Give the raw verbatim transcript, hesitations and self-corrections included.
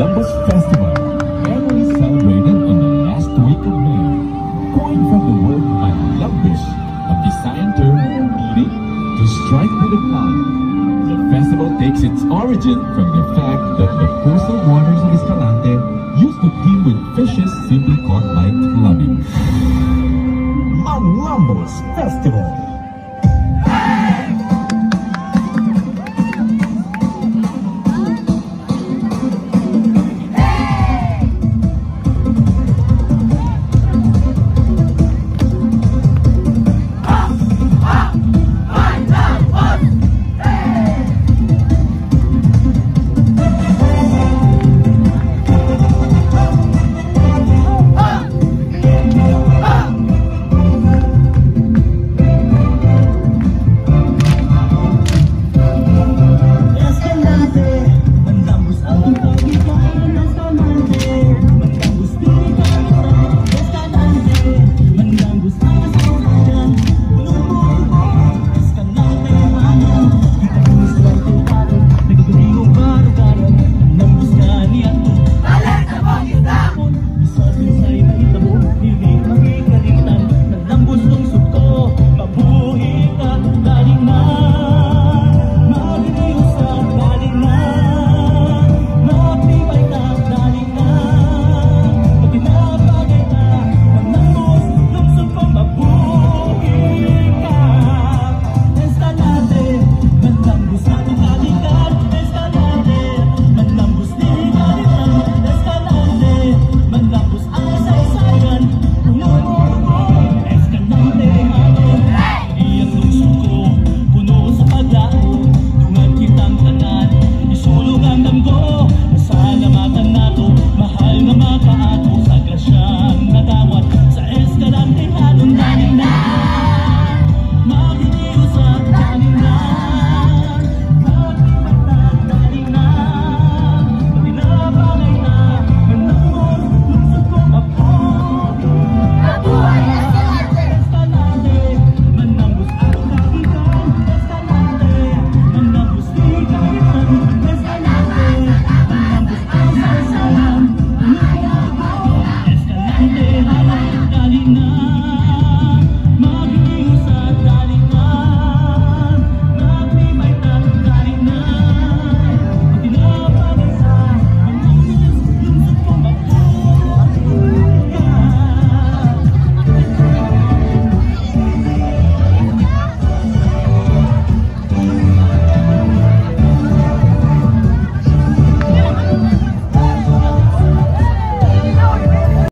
Manlambus Festival, annually celebrated on the last week of May. Coined from the word Manlambus, a Visayan term meaning to strike with a gun. The festival takes its origin from the fact that the coastal water